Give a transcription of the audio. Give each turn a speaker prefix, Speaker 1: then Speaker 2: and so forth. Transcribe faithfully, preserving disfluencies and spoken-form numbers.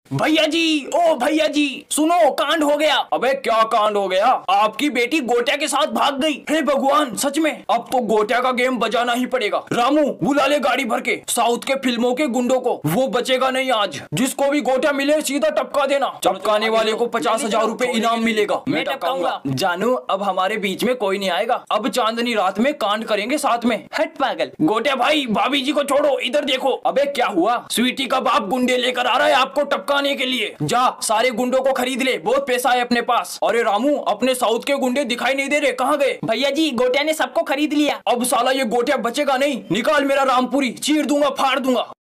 Speaker 1: भैया जी, ओ भैया जी, सुनो कांड हो गया। अबे क्या कांड हो गया? आपकी बेटी गोटिया के साथ भाग गई। हे भगवान, सच में? अब तो गोटिया का गेम बजाना ही पड़ेगा। रामू बुला ले गाड़ी भर के साउथ के फिल्मों के गुंडों को, वो बचेगा नहीं आज। जिसको भी गोटिया मिले सीधा टपका देना। चपकाने वाले को पचास हजार रूपए इनाम मिलेगा। मैं टपकाऊंगा। जानू अब हमारे बीच में कोई नहीं आएगा। अब चांदनी रात में कांड करेंगे साथ में। हट पागल। गोटिया भाई, भाभी जी को छोड़ो, इधर देखो। अबे क्या हुआ? स्वीटी का बाप गुंडे लेकर आ रहा है आपको टपकाने के लिए। जा सारे गुंडों को खरीद ले, बहुत पैसा है अपने पास। अरे रामू, अपने साउथ के गुंडे दिखाई नहीं दे रहे, कहाँ गए? भैया जी, गोटिया ने सबको खरीद लिया। अब साला ये गोटिया बचेगा नहीं। निकाल मेरा रामपुरी, चीर दूंगा, फाड़ दूंगा।